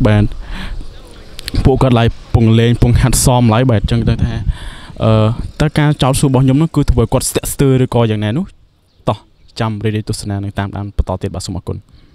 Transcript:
បាទពួកគាត់ឡាយពងលេងពងហាត់សមឡាយបាទអញ្ចឹងទៅថាតើការចោទសួររបស់ខ្ញុំនោះគឺធ្វើឲ្យគាត់ស្ទាក់ស្ទើរឬក៏យ៉ាងណានោះតោះចាំរីទស្សនានឹងតាមដានបន្តទៀតបាទសូមអរគុណ